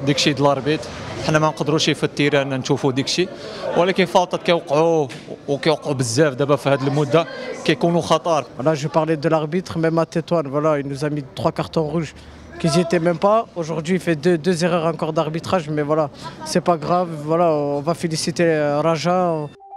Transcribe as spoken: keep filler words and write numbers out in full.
داكشي د الاربيت، حنا ما نقدروش في التيران نشوفوا داكشي، ولكن فاوطات كيوقعوا وكيوقعوا بزاف دابا في هذه المده كيكونوا خطر. Là, je parlais de l'arbitre, même à Tétouan, voilà, il nous a mis trois cartons rouges qui n'y étaient même pas. Aujourd'hui, il fait deux, deux erreurs encore d'arbitrage, mais voilà, c'est pas grave. Voilà, on va féliciter Raja.